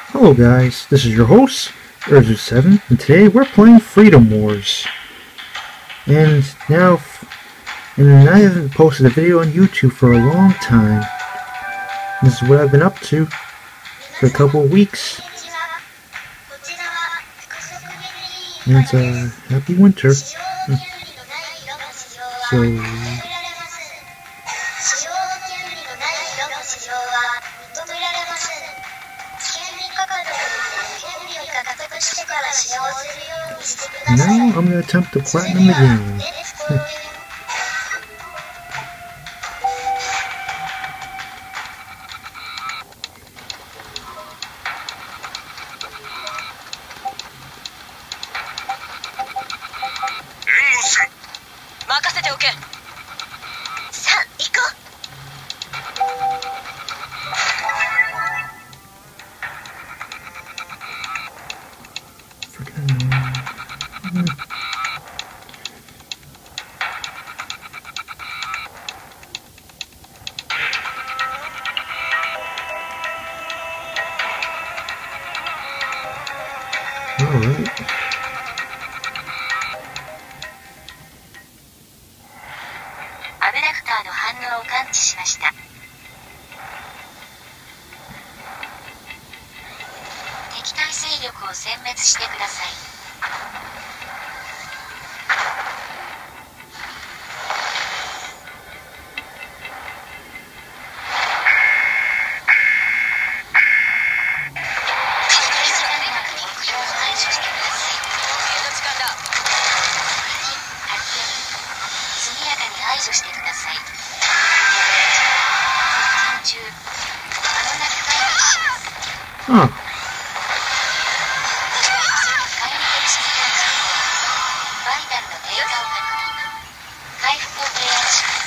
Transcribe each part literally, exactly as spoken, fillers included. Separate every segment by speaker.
Speaker 1: Hello guys, this is your host, Urzu seven, and today we're playing Freedom Wars. And now, and I haven't posted a video on YouTube for a long time. This is what I've been up to for a couple of weeks. And it's uh, happy winter. So, now I'm going to attempt to platinum the game. Alright.
Speaker 2: アブダクターの反応を感知しました。敵対勢力を殲滅してください。排除してください。接近中。まもなく回避します。
Speaker 1: あ。
Speaker 2: 回復し続けましょう。バイタルの低下を確認。回復を提案します。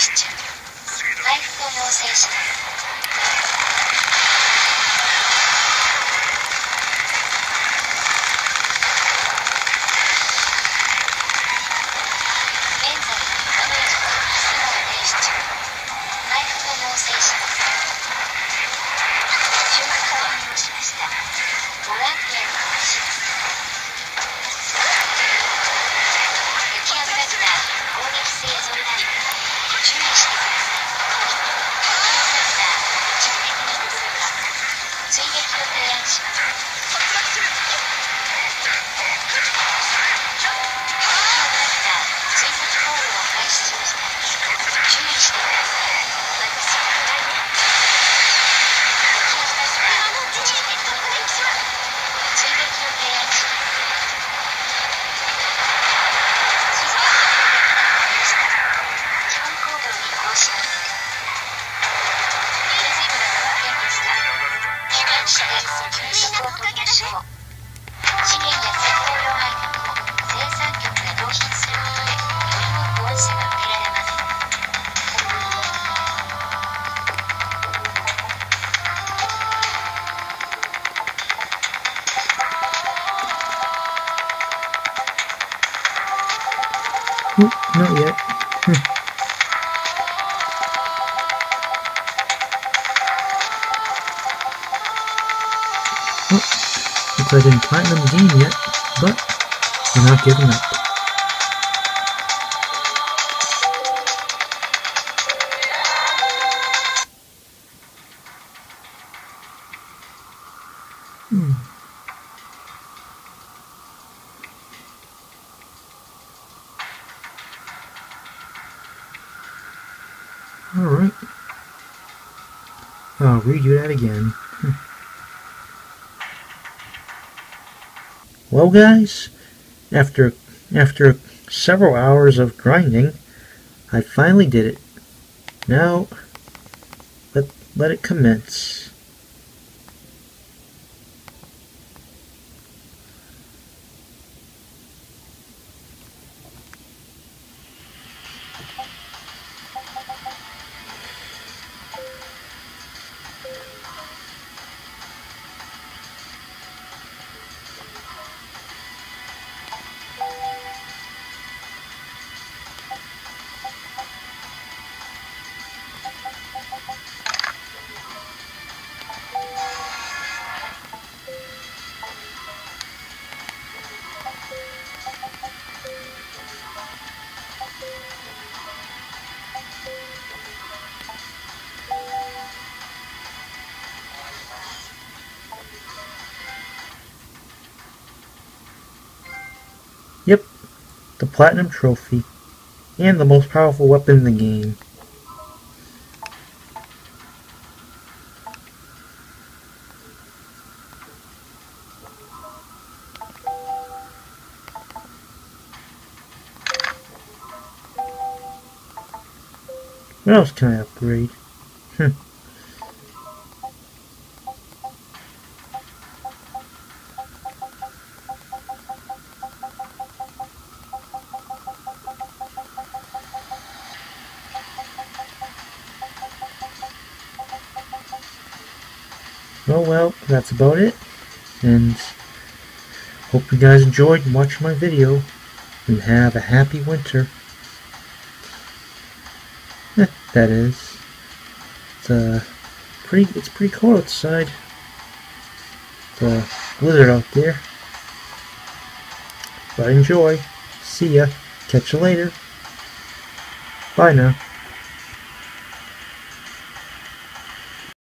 Speaker 2: シ中。回復を要請します。現在ダメージがさらに停止中。回復を要請します。修復完了しました。ボランティアに回します。浮き上がった攻撃性増大。注意してください。浮き上がった一時的に通過。追撃を提案します。浮き上がった追跡行動を開始しました。注意してください。浮き上がった一時的に通過。追撃を提案します。追跡ができませんでした。基本行動に移行します。イレゼブラが発見でした。被害者で休息を取りましょう。資源や戦闘用アイテムを生産局が納品することでより多く御社が受けられます。
Speaker 1: Oh, not yet. Hmm. Well, looks like I didn't platinum the game yet, but I'm not giving up. Hmm. Alright. I'll redo that again. Well guys, after after several hours of grinding, I finally did it. Now, let, let it commence. Yep, the Platinum Trophy, and the most powerful weapon in the game. What else can I upgrade? Hmm. Oh well, that's about it, and hope you guys enjoyed watching my video, and have a happy winter. Eh, that is. It's uh, pretty. It's pretty cold outside. It's a blizzard out there. But enjoy. See ya. Catch you later. Bye now.